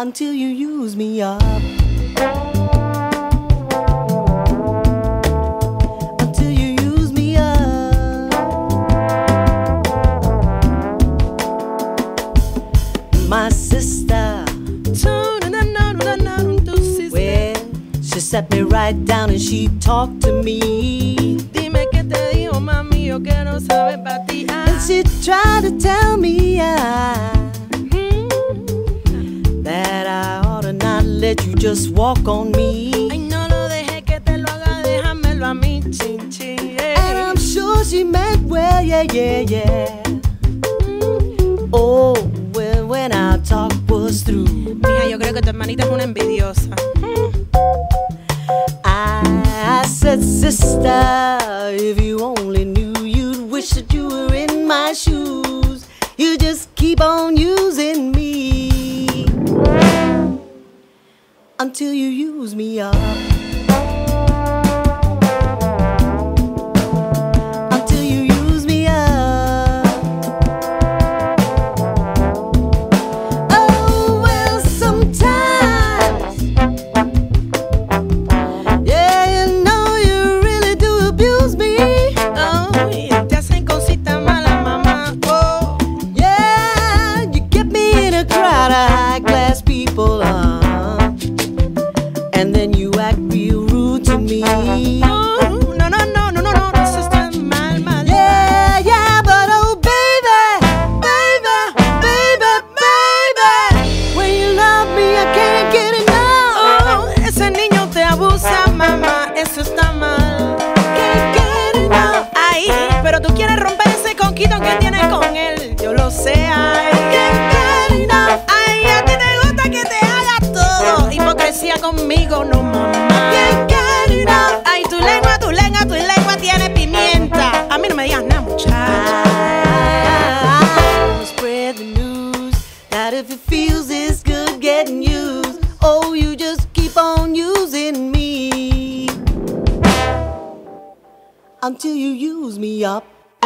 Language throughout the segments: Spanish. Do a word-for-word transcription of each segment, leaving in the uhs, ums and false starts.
until you use me up. Until you use me up. My sister, well, she sat me right down and she talked to me. Dime qué te dijo, mami, yo quiero saber pa' ti. And she tried to tell me I, that I ought to not let you just walk on me. Ay, no lo dejes que te lo haga, déjamelo a mí, chin, chin, yeah. And I'm sure she meant well, yeah, yeah, yeah. Oh, well, when our talk was through, mija, yo creo que tu hermanita es una envidiosa. I said, sister, if you only knew, you'd wish that you were in my shoes. You just keep on using me until you use me up. Until you use me up. Oh, well, sometimes, yeah, you know you really do abuse me. Oh, y te hacen cositas malas, mamá. Oh, Yeah, you get me in a crowd of high-class people, uh, and then you act real rude to me. oh, no, no, no, no, no, no, eso está mal, mal. Yeah, yeah, but oh baby, baby, baby, baby, when you love me I can't get enough. Oh, ese niño te abusa, mamá, eso está mal. Can't get enough. Ay, pero tú quieres romper ese conquito que tienes con él, yo lo sé, ay. Can't get enough. Ay, a ti te gusta que te haga todo. Hipocresía conmigo, no, mamá. Can't get enough. Ay, tu lengua, tu lengua, tu lengua tiene pimienta. A mí no me digas nada, muchacha. I spread the news that if it feels this good getting used, oh, you just keep on using me until you use me up.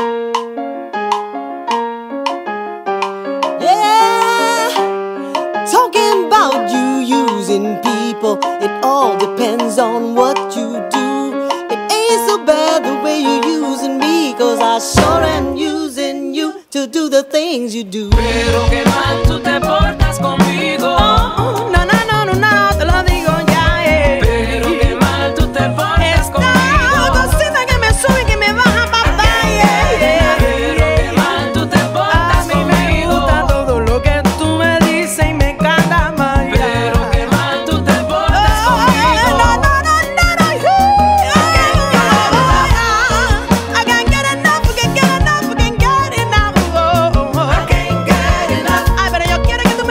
Yeah, talking about you using people, it all depends on what you do. It ain't so bad the way you're using me, 'cause I sure am using you to do the things you do. Pero qué mal tú te portas conmigo. Oh, no, no, no, no, no, te lo digo ya, eh. Pero qué mal tú te portas conmigo. Esta cosita que me sube y que me baja, papá, yeah, yeah. Pero qué mal tú te portas A mí me gusta conmigo. todo lo que tú me dices y me encanta más. Pero qué mal tú te portas Oh, conmigo. no, no, no, no, no, I can't get enough, I can't get enough, I can't get enough, oh, oh, oh. I can't get enough. Ay, pero yo quiero que tú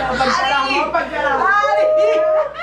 Pagkaraho, pagkaraho.